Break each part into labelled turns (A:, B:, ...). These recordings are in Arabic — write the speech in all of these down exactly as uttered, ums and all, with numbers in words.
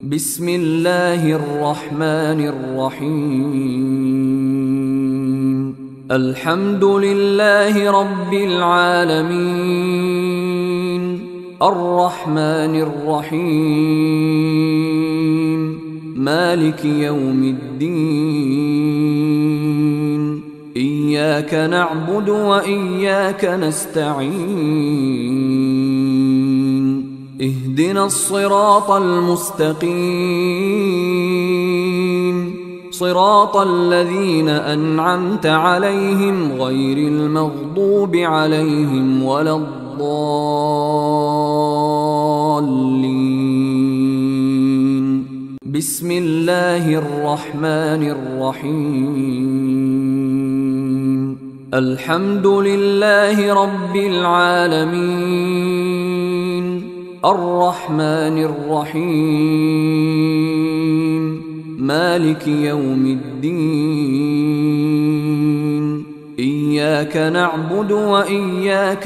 A: بسم الله الرحمن الرحيم. الحمد لله رب العالمين، الرحمن الرحيم، مالك يوم الدين. إياك نعبد وإياك نستعين، اهدنا الصراط المستقيم، صراط الذين أنعمت عليهم غير المغضوب عليهم ولا الضالين. بسم الله الرحمن الرحيم. الحمد لله رب العالمين، الرحمن الرحيم، مالك يوم الدين. إياك نعبد وإياك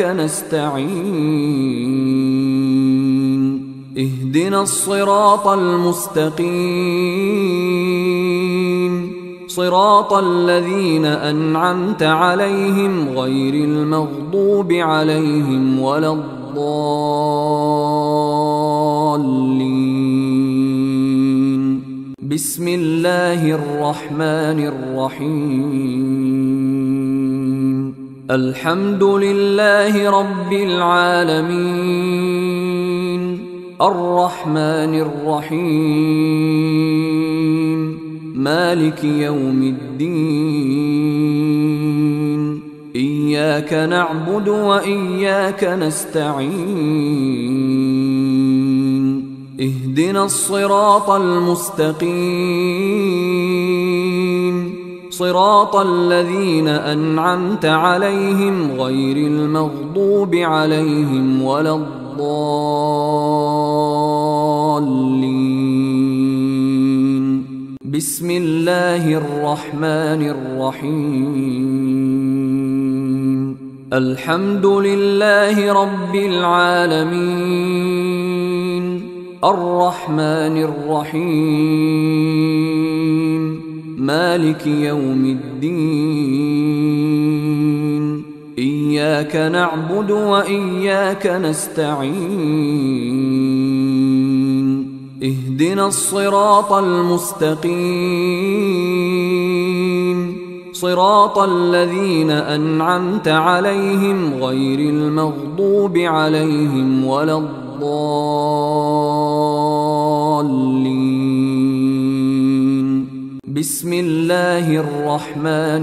A: نستعين، اهدنا الصراط المستقيم، صراط الذين أنعمت عليهم غير المغضوب عليهم ولا الضالين. بسم الله الرحمن الرحيم. الحمد لله رب العالمين، الرحمن الرحيم، مالك يوم الدين. إياك نعبد وإياك نستعين، اهدنا الصراط المستقيم، صراط الذين أنعمت عليهم غير المغضوب عليهم ولا الضالين. بسم الله الرحمن الرحيم. الحمد لله رب العالمين، الرحمن الرحيم، مالك يوم الدين. إياك نعبد وإياك نستعين، اهدنا الصراط المستقيم، صراط الذين أنعمت عليهم غير المغضوب عليهم ولا الضالين. بسم الله الرحمن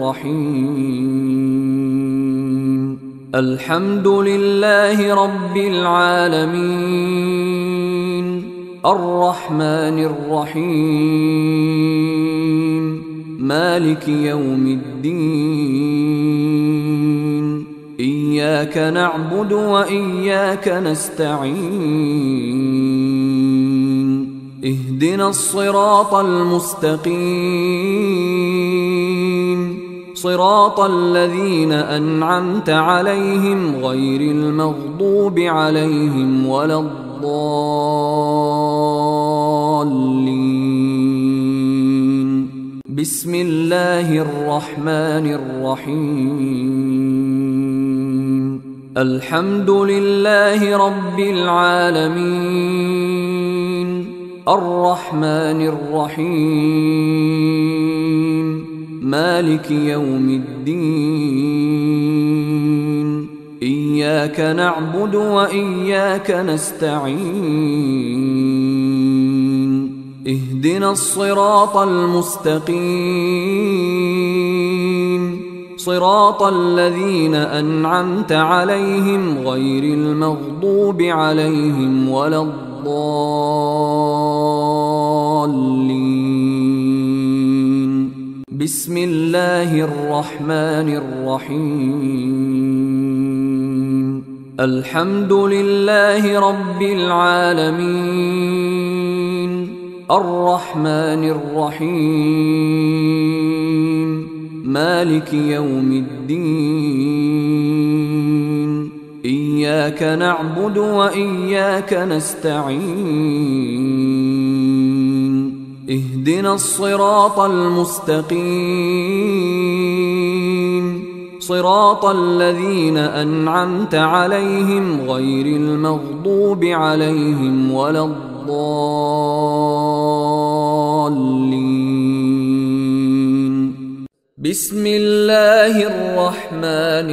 A: الرحيم. الحمد لله رب العالمين، الرحمن الرحيم، مالك يوم الدين. إياك نعبد وإياك نستعين، اهدنا الصراط المستقيم، صراط الذين أنعمت عليهم غير المغضوب عليهم ولا الضالين. بسم الله الرحمن الرحيم. الحمد لله رب العالمين، الرحمن الرحيم، مالك يوم الدين. إياك نعبد وإياك نستعين، اهدنا الصراط المستقيم، صراط الذين أنعمت عليهم غير المغضوب عليهم ولا الضالين. بسم الله الرحمن الرحيم. الحمد لله رب العالمين، الرحمن الرحيم، مالك يوم الدين. إياك نعبد وإياك نستعين، اهدنا الصراط المستقيم صراط الذين أنعمت عليهم غير المغضوب عليهم ولا الضالين. بسم الله الرحمن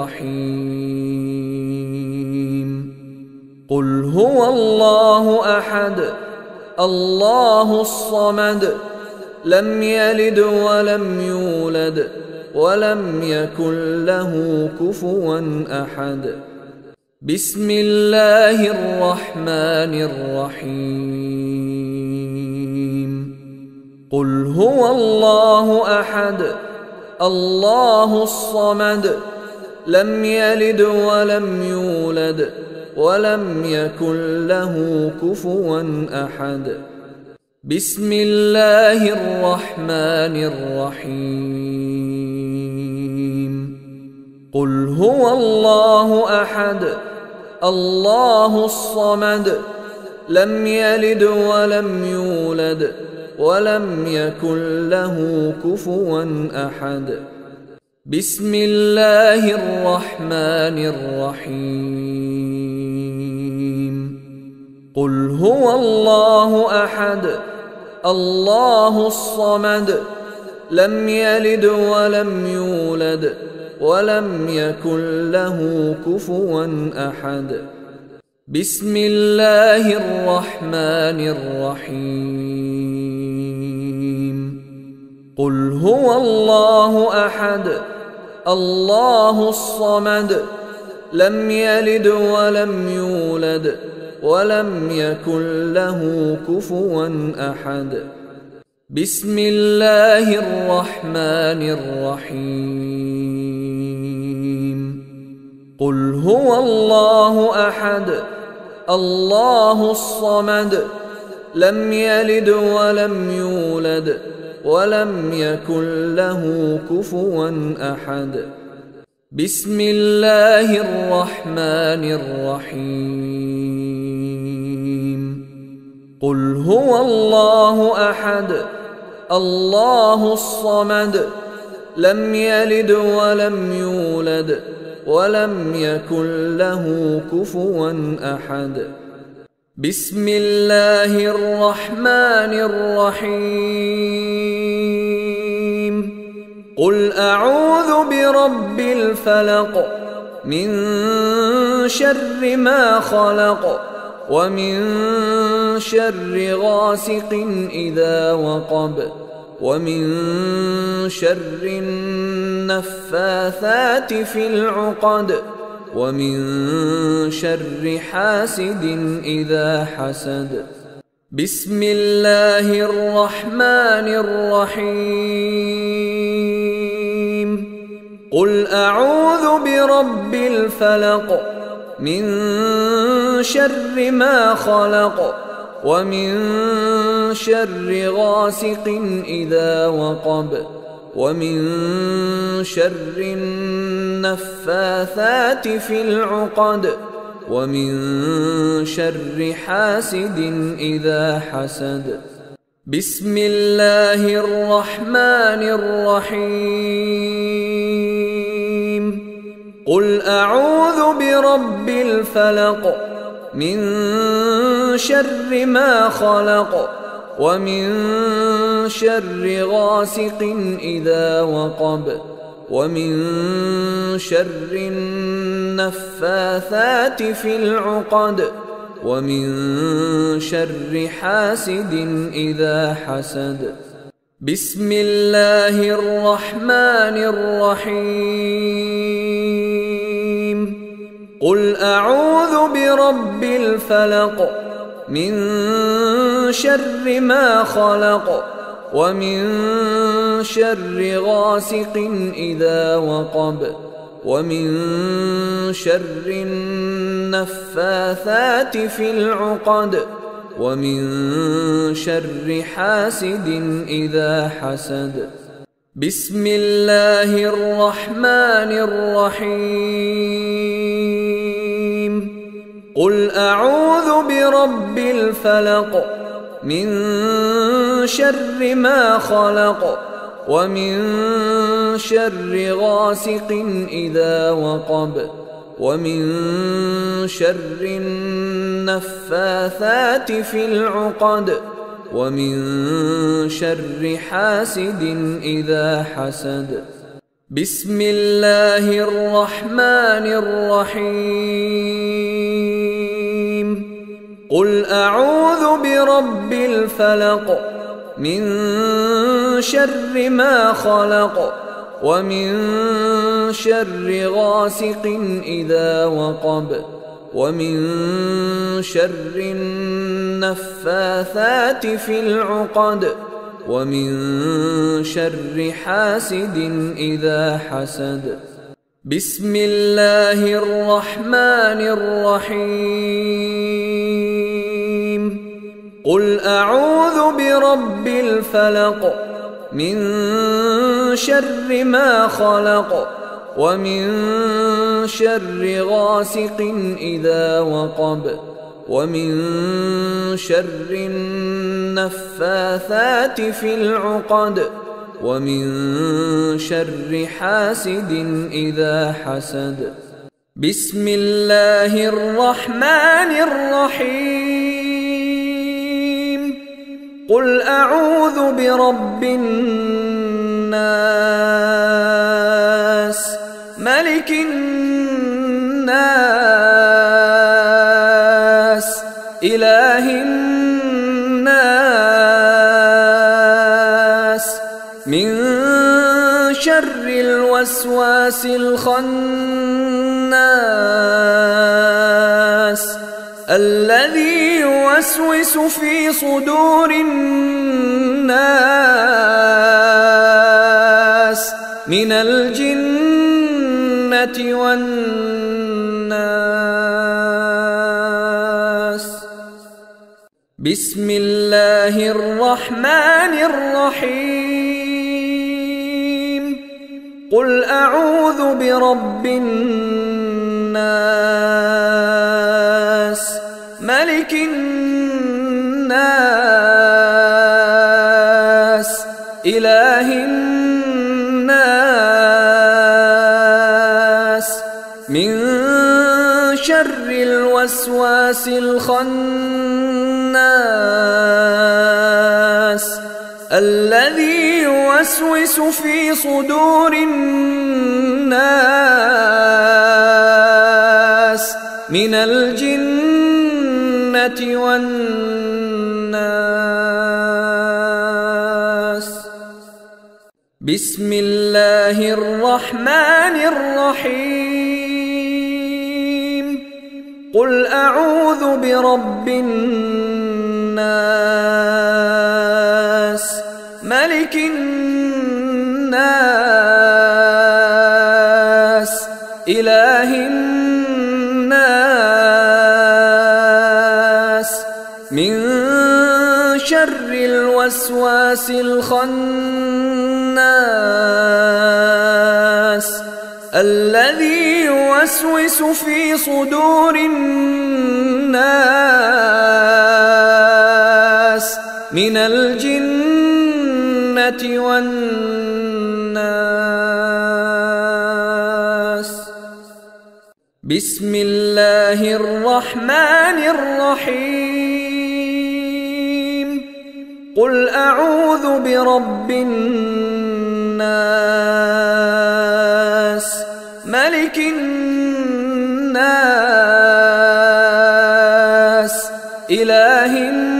A: الرحيم. قل هو الله أحد الله الصمد لم يلد ولم يولد ولم يكن له كفوا أحد. بسم الله الرحمن الرحيم. قل هو الله أحد الله الصمد لم يلد ولم يولد ولم يكن له كفوا أحد. بسم الله الرحمن الرحيم. قل هو الله أحد الله الصمد لم يلد ولم يولد ولم يكن له كفوا أحد. بسم الله الرحمن الرحيم. قل هو الله أحد الله الصمد لم يلد ولم يولد ولم يكن له كفوا أحد. بسم الله الرحمن الرحيم. قل هو الله أحد الله الصمد لم يلد ولم يولد ولم يكن له كفوا أحد. بسم الله الرحمن الرحيم. قل هو الله أحد الله الصمد لم يلد ولم يولد ولم يكن له كفوا أحد. بسم الله الرحمن الرحيم. قل هو الله أحد الله الصمد لم يلد ولم يولد ولم يكن له كفوا أحد. بسم الله الرحمن الرحيم. قل أعوذ برب الفلق من شر ما خلق ومن شر غاسق إذا وقب ومن شر النفاثات في العقد ومن شر حاسد إذا حسد. بسم الله الرحمن الرحيم. قل أعوذ برب الفلق من شر ما خلق ومن شر غاسق إذا وقب ومن شر النفاثات في العقد ومن شر حاسد إذا حسد. بسم الله الرحمن الرحيم. قل أعوذ برب الفلق من شر ما خلق ومن شر غاسق إذا وقب ومن شر النفاثات في العقد ومن شر حاسد إذا حسد. بسم الله الرحمن الرحيم. قل أعوذ برب الفلق من شر ما خلق ومن شر غاسق إذا وقب ومن شر النفاثات في العقد ومن شر حاسد إذا حسد. بسم الله الرحمن الرحيم. قل أعوذ برب الفلق من شر ما خلق ومن شر غاسق إذا وقب ومن شر النفاثات في العقد ومن شر حاسد إذا حسد. بسم الله الرحمن الرحيم. قل أعوذ برب الفلق من شر ما خلق ومن شر غاسق إذا وقب ومن شر النفاثات في العقد ومن شر حاسد إذا حسد. بسم الله الرحمن الرحيم. قل أعوذ برب الفلق من شر ما خلق ومن شر غاسق إذا وقب ومن شر النفاثات في العقد ومن شر حاسد إذا حسد. بسم الله الرحمن الرحيم. قل أعوذ برب الناس ملك الناس إله الناس من شر الوسواس الخناس الذي يوسوس في صدور الناس من الجنة والناس. بسم الله الرحمن الرحيم. قل أعوذ برب الناس ملك الناس إله الناس من شر الوسواس الخناس الذي يوسوس في صدور الناس من الجنة والناس. بسم الله الرحمن الرحيم. قل أعوذ برب الناس ملك الناس إله الناس من شر الوسواس الخناس الذي يوسوس في صدور الناس من الجنة والناس. بسم الله الرحمن الرحيم. قل أعوذ برب الناس ملك الناس إله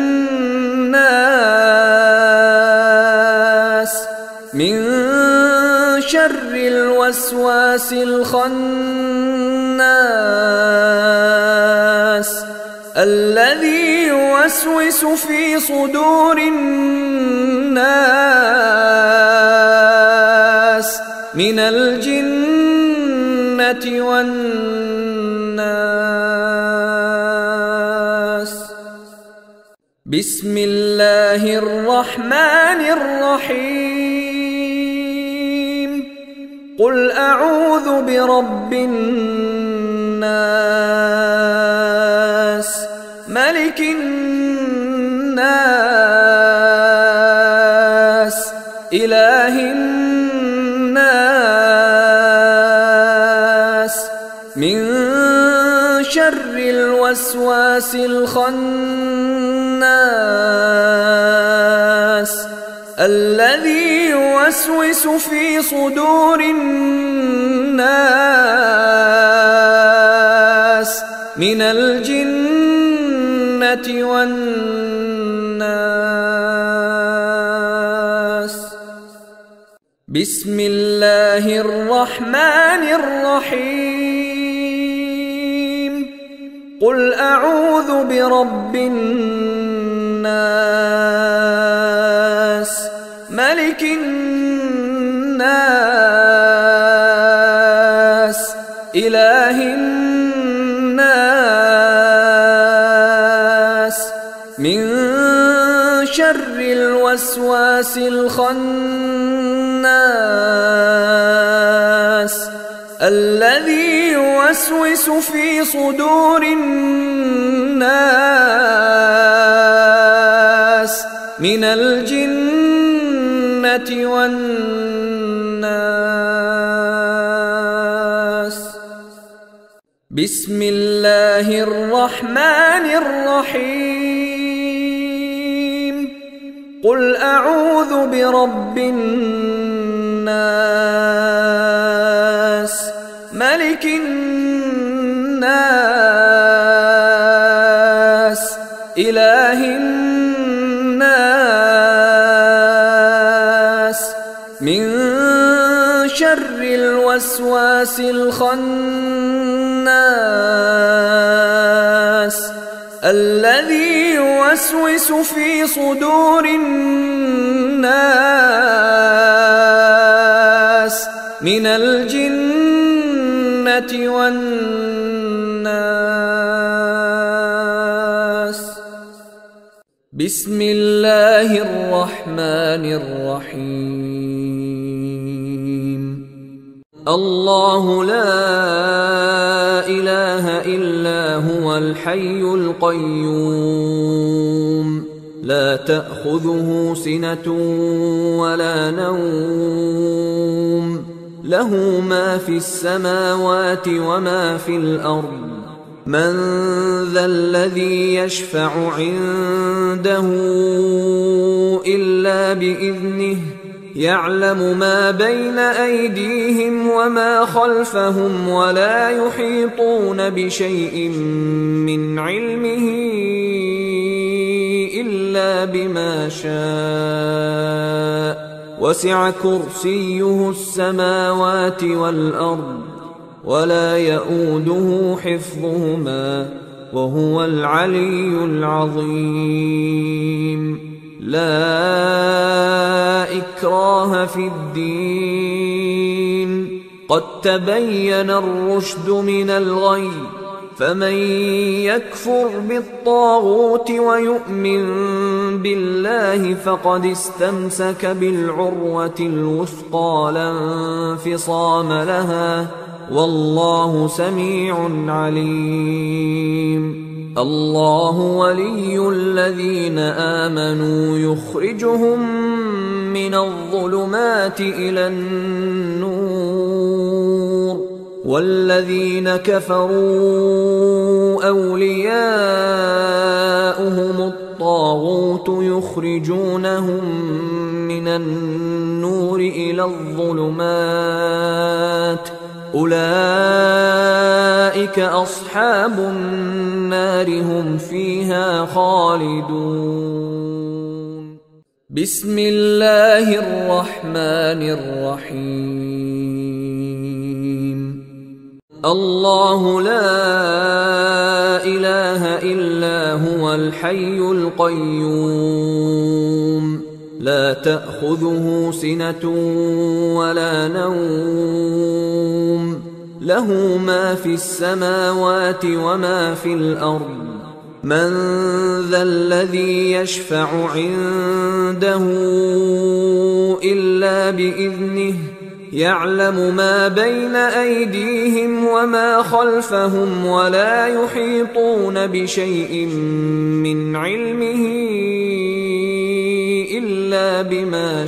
A: الناس من شر الوسواس الخناس الذي يوسوس في صدور الناس من الجنة والناس. بسم الله الرحمن الرحيم. قل أعوذ برب الناس ملك الناس إله الناس من شر الوسواس الخناس الذي يوسوس في صدور الناس من الجنة والناس. بسم الله الرحمن الرحيم. قل أعوذ برب الناس ملك الناس إله الناس من شر الوسواس الخناس الذي يوسوس في صدور الناس من الجنة والناس. بسم الله الرحمن الرحيم. قل أعوذ برب الناس ملك الناس إله الناس من شر الوسواس الخناس الذي يوسوس في صدور الناس من الجنة والناس. بسم الله الرحمن الرحيم. الله لا إله إلا هو الحي القيوم لا تأخذه سنة ولا نوم له ما في السماوات وما في الأرض. من ذا الذي يشفع عنده إلا بإذنه يعلم ما بين أيديهم وما خلفهم ولا يحيطون بشيء من علمه إلا بما شاء وسع كرسيه السماوات والأرض ولا يؤوده حفظهما وهو العلي العظيم. لا إكراه في الدين قد تبين الرشد من الغي فمن يكفر بالطاغوت ويؤمن بالله فقد استمسك بالعروة الوثقى لا انفصام لها والله سميع عليم. الله ولي الذين آمنوا يخرجهم من الظلمات إلى النور والذين كفروا أولياؤهم الطاغوت يخرجونهم من النور إلى الظلمات أولئك أصحاب النار هم فيها خالدون. بسم الله الرحمن الرحيم. الله لا إله إلا هو الحي القيوم لا تأخذه سنة ولا نوم له ما في السماوات وما في الأرض. من ذا الذي يشفع عنده إلا بإذنه يعلم ما بين أيديهم وما خلفهم ولا يحيطون بشيء من علمه إلا إلا بما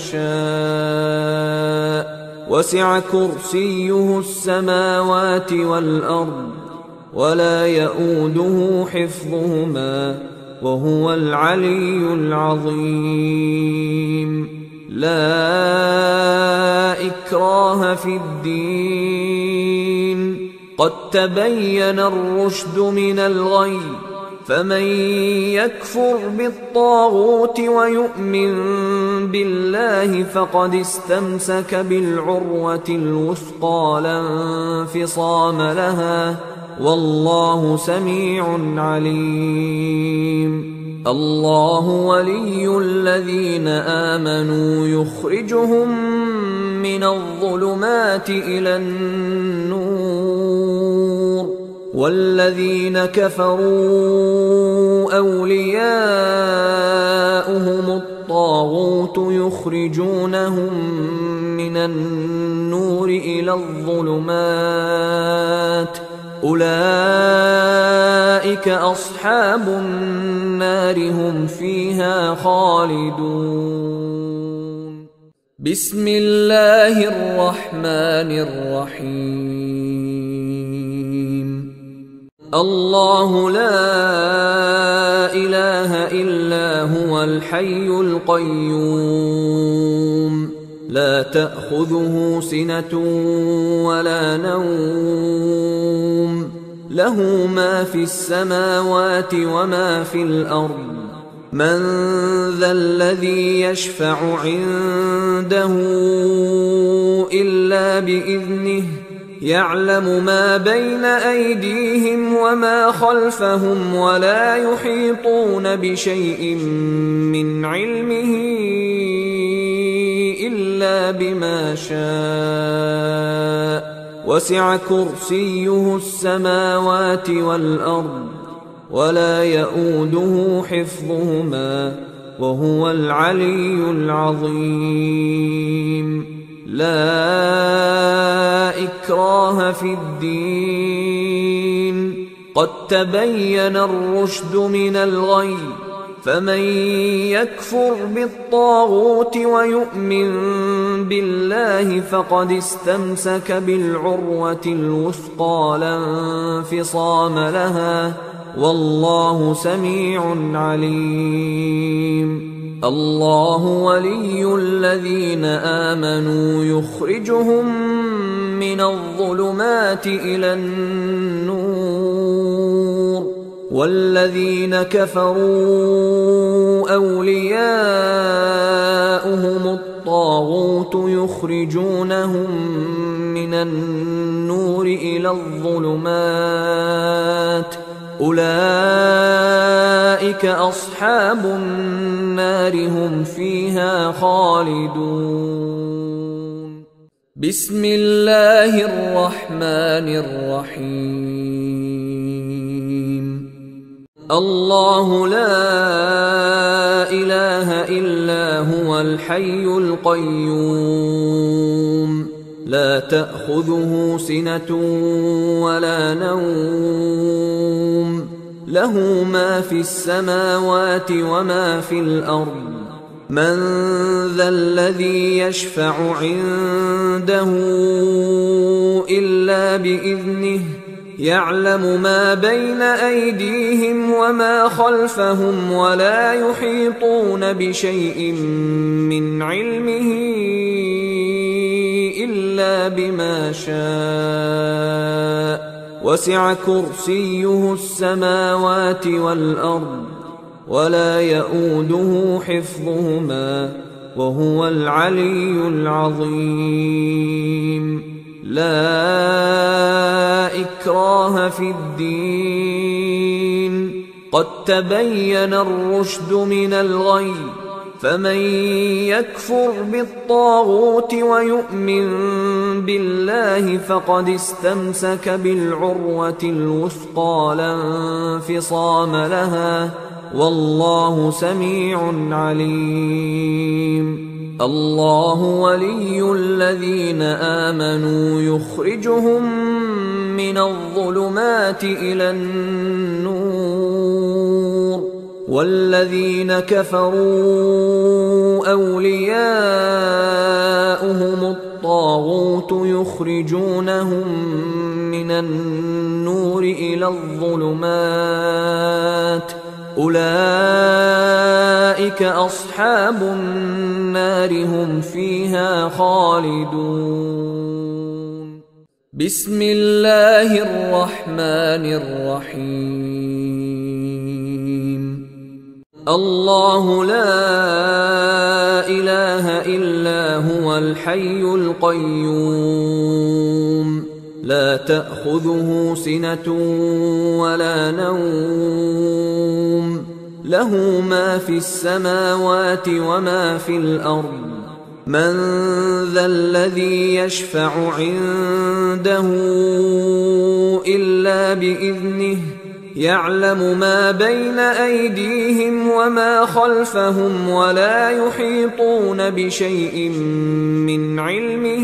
A: شاء وسع كرسيه السماوات والأرض ولا يئوده حفظهما وهو العلي العظيم. لا إكراه في الدين قد تبين الرشد من الغي فمن يكفر بالطاغوت ويؤمن بالله فقد استمسك بالعروة الوثقى لا انفصام لها والله سميع عليم. الله ولي الذين آمنوا يخرجهم من الظلمات إلى النور والذين كفروا أولياؤهم الطاغوت يخرجونهم من النور إلى الظلمات أولئك أصحاب النار هم فيها خالدون. بسم الله الرحمن الرحيم. الله لا إله إلا هو الحي القيوم لا تأخذه سنة ولا نوم له ما في السماوات وما في الأرض. من ذا الذي يشفع عنده إلا بإذنه يعلم ما بين أيديهم وما خلفهم ولا يحيطون بشيء من علمه إلا بما شاء وسع كرسيه السماوات والأرض ولا يئوده حفظهما وهو العلي العظيم. لا إكراه في الدين قد تبين الرشد من الغي فمن يكفر بالطاغوت ويؤمن بالله فقد استمسك بالعروة الوثقى لا انفصام لها والله سميع عليم. الله ولي الذين آمنوا يخرجهم من الظلمات إلى النور والذين كفروا أولياؤهم الطاغوت يخرجونهم من النور إلى الظلمات أولئك أصحاب النار هم فيها خالدون. بسم الله الرحمن الرحيم. الله لا إله إلا هو الحي القيوم لا تأخذه سنة ولا نوم له ما في السماوات وما في الأرض. من ذا الذي يشفع عنده إلا بإذنه يعلم ما بين أيديهم وما خلفهم ولا يحيطون بشيء من علمه إلا بما شاء وسع كرسيه السماوات والأرض ولا يئوده حفظهما وهو العلي العظيم. لا إكراه في الدين قد تبين الرشد من الغي فمن يكفر بالطاغوت ويؤمن بالله فقد استمسك بالعروة الوثقى لا انفصام لها والله سميع عليم. الله ولي الذين آمنوا يخرجهم من الظلمات إلى النور والذين كفروا أولياؤهم الطاغوت يخرجونهم من النور إلى الظلمات أولئك أصحاب النار هم فيها خالدون. بسم الله الرحمن الرحيم. الله لا إله إلا هو الحي القيوم لا تأخذه سنة ولا نوم له ما في السماوات وما في الأرض من ذا الذي يشفع عنده إلا بإذنه يعلم ما بين أيديهم وما خلفهم ولا يحيطون بشيء من علمه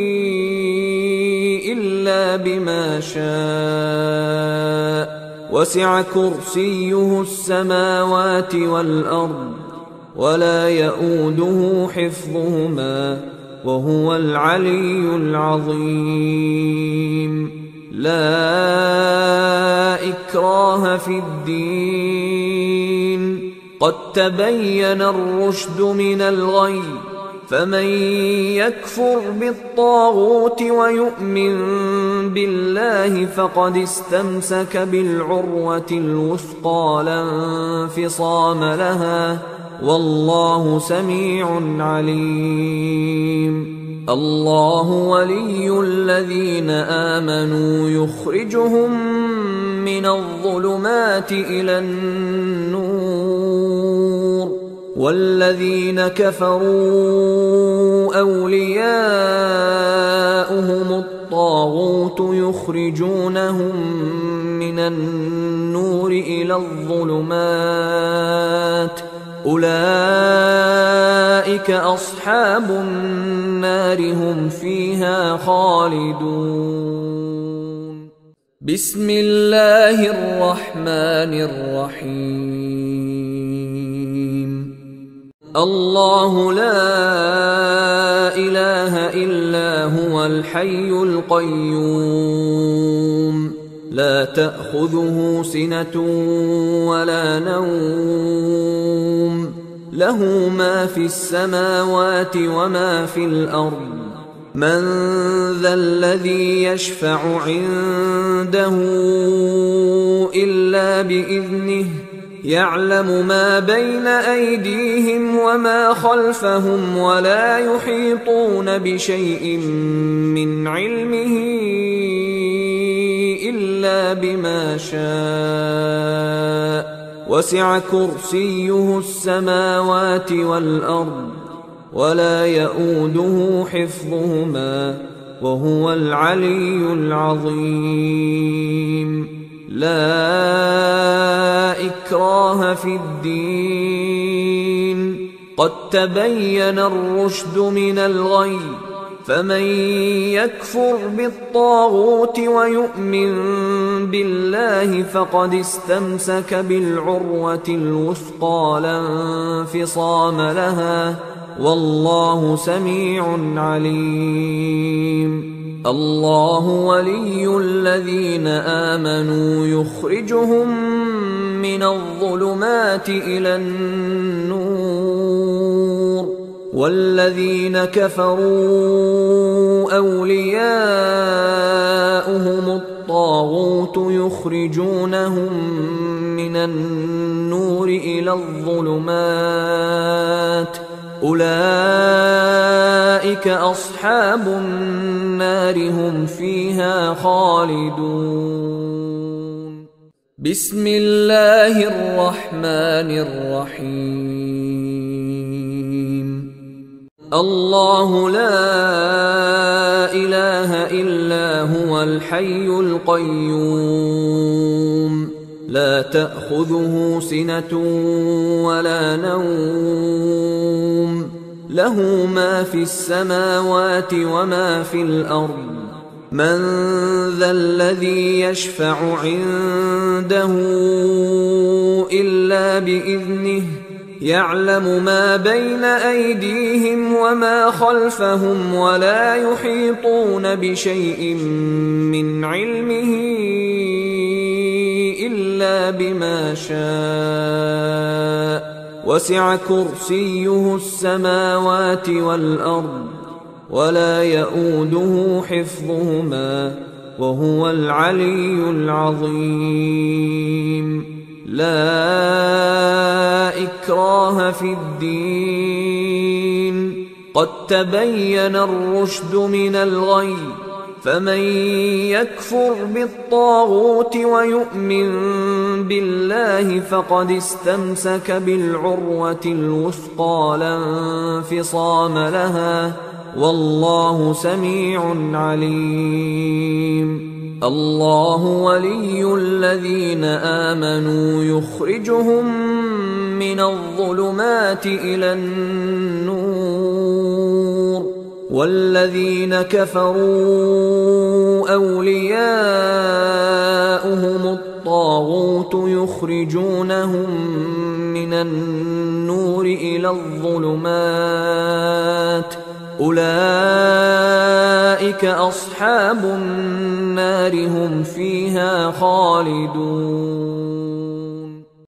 A: إلا بما شاء وسع كرسيه السماوات والأرض ولا يؤوده حفظهما وهو العلي العظيم. لا إكراه في الدين قد تبين الرشد من الغي فمن يكفر بالطاغوت ويؤمن بالله فقد استمسك بالعروة الوثقى لا انفصام لها والله سميع عليم. الله ولي الذين آمنوا يخرجهم من الظلمات إلى النور والذين كفروا أولياؤهم الطاغوت يخرجونهم من النور إلى الظلمات أولئك أصحاب النار هم فيها خالدون. بسم الله الرحمن الرحيم. الله لا إله إلا هو الحي القيوم لا تأخذه سنة ولا نوم له ما في السماوات وما في الأرض من ذا الذي يشفع عنده إلا بإذنه يعلم ما بين أيديهم وما خلفهم ولا يحيطون بشيء من علمه إلا بما شاء وسع كرسيه السماوات والأرض ولا يؤوده حفظهما وهو العلي العظيم. لا إكراه في الدين قد تبين الرشد من الغي فمن يكفر بالطاغوت ويؤمن بالله فقد استمسك بالعروة الوثقى لا انفصام لها والله سميع عليم. الله ولي الذين آمنوا يخرجهم من الظلمات إلى النور والذين كفروا أولياؤهم الطاغوت يخرجونهم من النور إلى الظلمات أولئك أصحاب النار هم فيها خالدون. بسم الله الرحمن الرحيم. الله لا إله إلا هو الحي القيوم لا تأخذه سنة ولا نوم له ما في السماوات وما في الأرض من ذا الذي يشفع عنده إلا بإذنه يعلم ما بين أيديهم وما خلفهم ولا يحيطون بشيء من علمه إلا بما شاء وسع كرسيه السماوات والأرض ولا يئوده حفظهما وهو العلي العظيم. لا إكراه في الدين قد تبين الرشد من الغي فمن يكفر بالطاغوت ويؤمن بالله فقد استمسك بالعروة الوثقى لا انفصام لها والله سميع عليم. الله ولي الذين آمنوا يخرجهم من الظلمات إلى النور والذين كفروا أولياؤهم الطاغوت يخرجونهم من النور إلى الظلمات أولئك أصحاب النار هم فيها خالدون.